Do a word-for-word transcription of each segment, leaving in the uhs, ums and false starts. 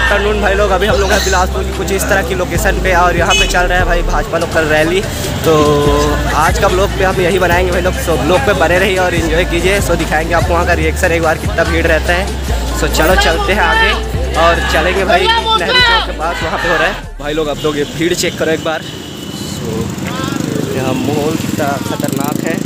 Afternoon भाई लोग। अभी हम लोग हैं बिलासपुर की कुछ इस तरह की लोकेशन पे और यहाँ पे चल रहा है भाई भाजपा लोग का रैली। तो आज का ब्लॉग पे हम यही बनाएंगे भाई लोग। सो ब्लॉग पे बने रहिए और इन्जॉय कीजिए। सो दिखाएंगे आपको वहाँ का रिएक्शन एक बार कितना भीड़ रहता है। सो चलो चलते हैं आगे और चलेंगे भाई नेहरू चौक के पास, वहाँ पे हो रहा है भाई लोग। आप लोग ये भीड़ चेक करो एक बार। सो यहाँ माहौल कितना खतरनाक है।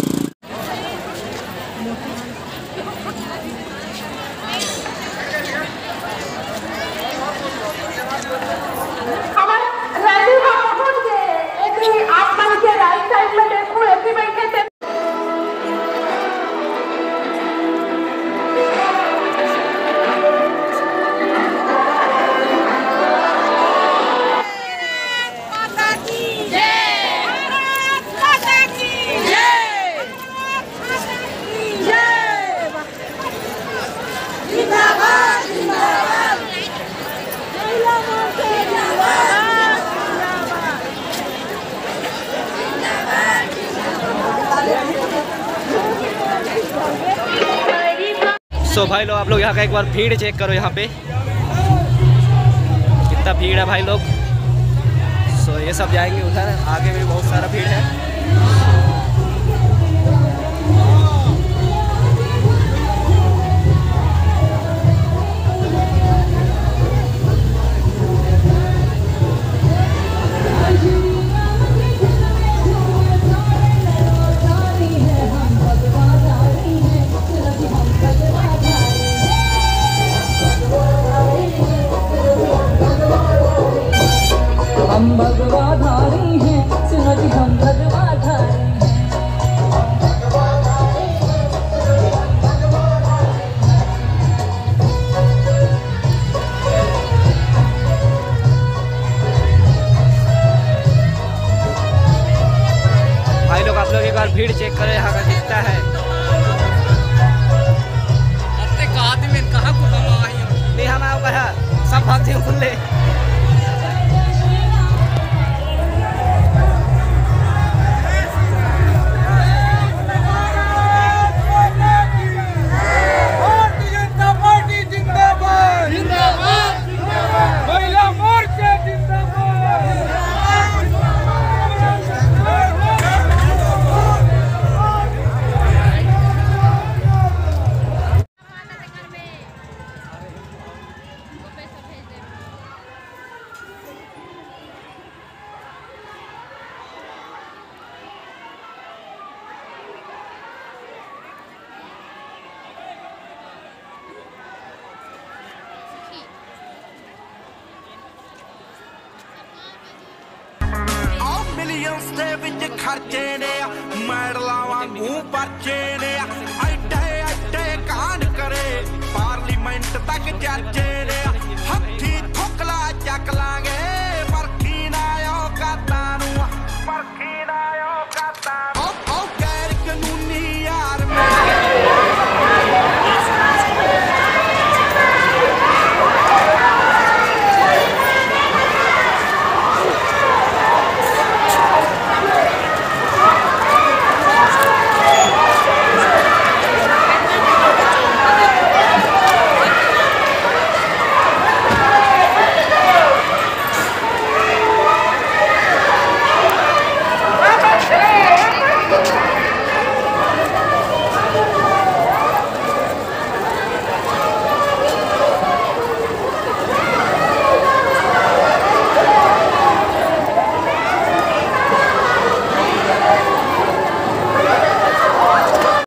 सो so, भाई लोग आप लोग यहाँ का एक बार भीड़ चेक करो। यहाँ पे कितना भीड़ है भाई लोग। सो so, ये सब जाएंगे उधर, आगे भी बहुत सारा भीड़ है। हम भगवाधारी हैं, सुनो जी हम भगवाधारी हैं। भाई लोग आप लोग एक बार भीड़ चेक करें यहाँ का कितना है। नहीं हम आओ कहा सब भागते हैं खुले। ਦੇ ਵਿੱਚ ਖਰਚੇ ਨੇ ਮੈਡਲਾਂ ਵਾਂਗੂ ਪਰਚੇ ਨੇ ਐਡੇ ਐਡੇ ਕਾਂਡ ਕਰੇ ਪਾਰਲੀਮੈਂਟ ਤੱਕ ਚਰਚੇ ਨੇ ਹੱਥੀ ਠੋਕਲਾ ਚੱਕ ਲਾਂਗੇ